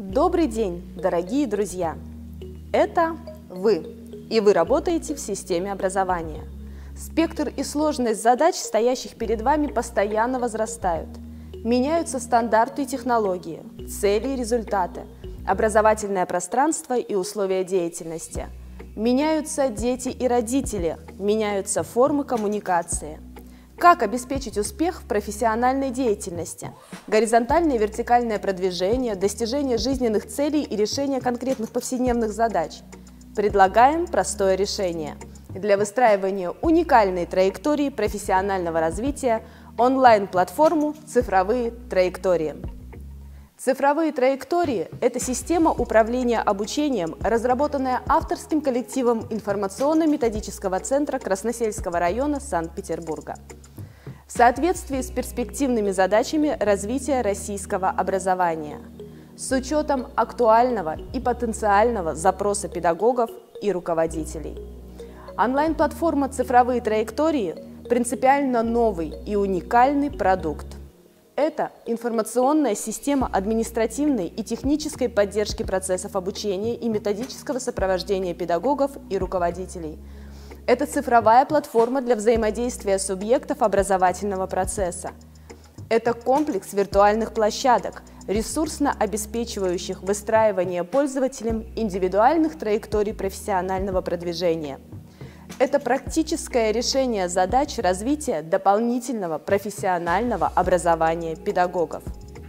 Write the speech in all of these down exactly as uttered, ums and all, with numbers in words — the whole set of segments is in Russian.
Добрый день, дорогие друзья! Это вы, и вы работаете в системе образования. Спектр и сложность задач, стоящих перед вами, постоянно возрастают. Меняются стандарты и технологии, цели и результаты, образовательное пространство и условия деятельности. Меняются дети и родители, меняются формы коммуникации. Как обеспечить успех в профессиональной деятельности? Горизонтальное и вертикальное продвижение, достижение жизненных целей и решение конкретных повседневных задач. Предлагаем простое решение. Для выстраивания уникальной траектории профессионального развития онлайн-платформу «Цифровые траектории». Цифровые траектории – это система управления обучением, разработанная авторским коллективом информационно-методического центра Красносельского района Санкт-Петербурга. В соответствии с перспективными задачами развития российского образования, с учетом актуального и потенциального запроса педагогов и руководителей. Онлайн-платформа «Цифровые траектории» – принципиально новый и уникальный продукт. Это информационная система административной и технической поддержки процессов обучения и методического сопровождения педагогов и руководителей. Это цифровая платформа для взаимодействия субъектов образовательного процесса. Это комплекс виртуальных площадок, ресурсно обеспечивающих выстраивание пользователям индивидуальных траекторий профессионального продвижения. Это практическое решение задач развития дополнительного профессионального образования педагогов.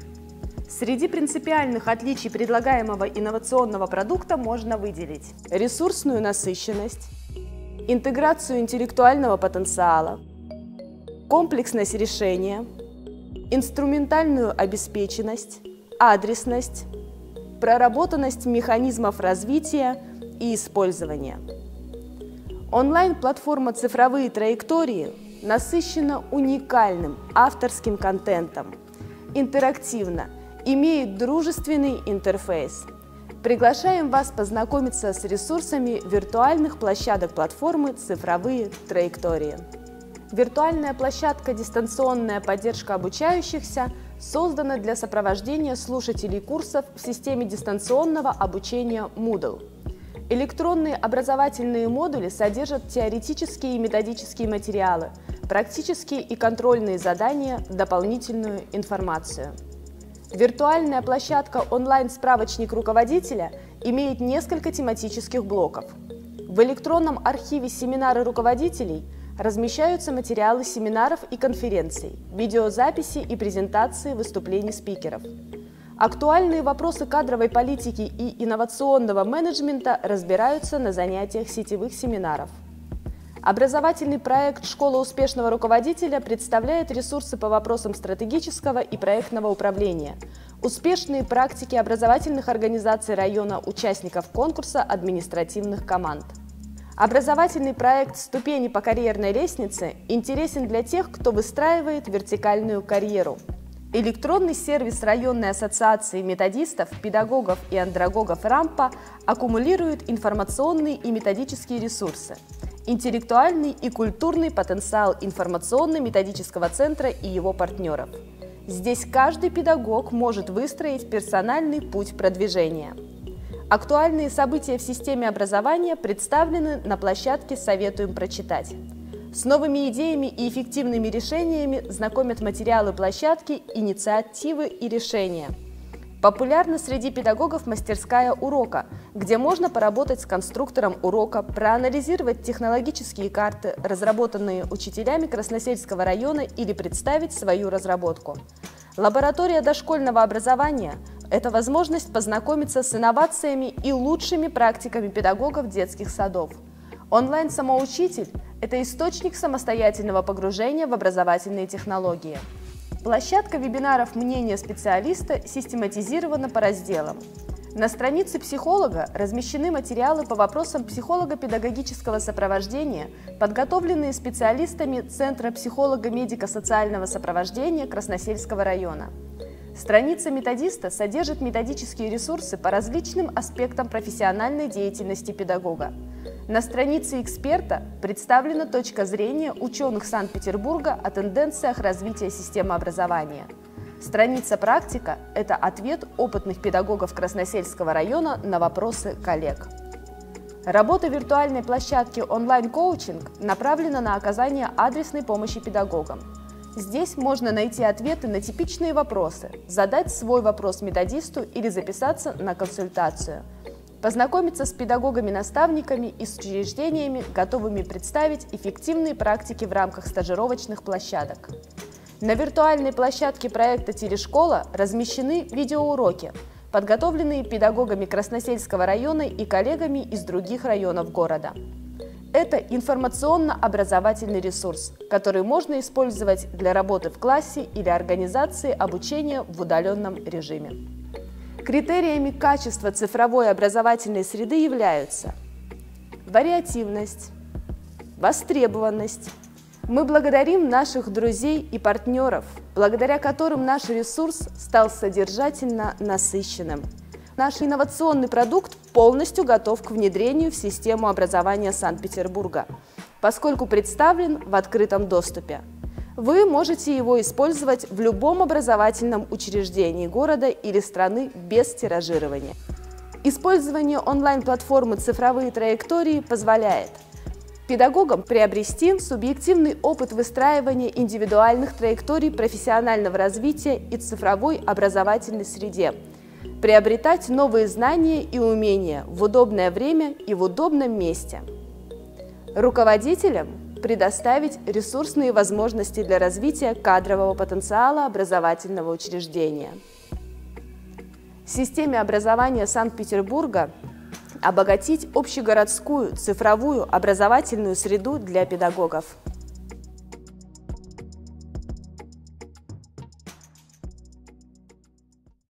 Среди принципиальных отличий предлагаемого инновационного продукта можно выделить ресурсную насыщенность, интеграцию интеллектуального потенциала, комплексность решения, инструментальную обеспеченность, адресность, проработанность механизмов развития и использования. Онлайн-платформа «Цифровые траектории» насыщена уникальным авторским контентом, интерактивно, имеет дружественный интерфейс. Приглашаем вас познакомиться с ресурсами виртуальных площадок платформы «Цифровые траектории». Виртуальная площадка «Дистанционная поддержка обучающихся» создана для сопровождения слушателей курсов в системе дистанционного обучения Moodle. Электронные образовательные модули содержат теоретические и методические материалы, практические и контрольные задания, дополнительную информацию. Виртуальная площадка «Онлайн-справочник руководителя» имеет несколько тематических блоков. В электронном архиве «Семинары руководителей» размещаются материалы семинаров и конференций, видеозаписи и презентации выступлений спикеров. Актуальные вопросы кадровой политики и инновационного менеджмента разбираются на занятиях сетевых семинаров. Образовательный проект «Школа успешного руководителя» представляет ресурсы по вопросам стратегического и проектного управления, успешные практики образовательных организаций района участников конкурса административных команд. Образовательный проект «Ступени по карьерной лестнице» интересен для тех, кто выстраивает вертикальную карьеру. Электронный сервис районной ассоциации методистов, педагогов и андрогогов «Рампа» аккумулирует информационные и методические ресурсы, интеллектуальный и культурный потенциал информационно-методического центра и его партнеров. Здесь каждый педагог может выстроить персональный путь продвижения. Актуальные события в системе образования представлены на площадке «Советуем прочитать». С новыми идеями и эффективными решениями знакомят материалы площадки, инициативы и решения. Популярна среди педагогов мастерская урока, где можно поработать с конструктором урока, проанализировать технологические карты, разработанные учителями Красносельского района, или представить свою разработку. Лаборатория дошкольного образования – это возможность познакомиться с инновациями и лучшими практиками педагогов детских садов. Онлайн-самоучитель – это источник самостоятельного погружения в образовательные технологии. Площадка вебинаров «Мнение специалиста» систематизирована по разделам. На странице психолога размещены материалы по вопросам психолого-педагогического сопровождения, подготовленные специалистами Центра психолого-медико-социального сопровождения Красносельского района. Страница методиста содержит методические ресурсы по различным аспектам профессиональной деятельности педагога. На странице эксперта представлена точка зрения ученых Санкт-Петербурга о тенденциях развития системы образования. Страница «Практика» – это ответ опытных педагогов Красносельского района на вопросы коллег. Работа виртуальной площадки онлайн-коучинг направлена на оказание адресной помощи педагогам. Здесь можно найти ответы на типичные вопросы, задать свой вопрос методисту или записаться на консультацию, познакомиться с педагогами-наставниками и с учреждениями, готовыми представить эффективные практики в рамках стажировочных площадок. На виртуальной площадке проекта «Телешкола» размещены видеоуроки, подготовленные педагогами Красносельского района и коллегами из других районов города. Это информационно-образовательный ресурс, который можно использовать для работы в классе или организации обучения в удаленном режиме. Критериями качества цифровой образовательной среды являются вариативность, востребованность. Мы благодарим наших друзей и партнеров, благодаря которым наш ресурс стал содержательно насыщенным. Наш инновационный продукт полностью готов к внедрению в систему образования Санкт-Петербурга, поскольку представлен в открытом доступе. Вы можете его использовать в любом образовательном учреждении города или страны без тиражирования. Использование онлайн-платформы «Цифровые траектории» позволяет педагогам приобрести субъективный опыт выстраивания индивидуальных траекторий профессионального развития и цифровой образовательной среде, приобретать новые знания и умения в удобное время и в удобном месте. Руководителям предоставить ресурсные возможности для развития кадрового потенциала образовательного учреждения. Системе образования Санкт-Петербурга обогатить общегородскую цифровую образовательную среду для педагогов.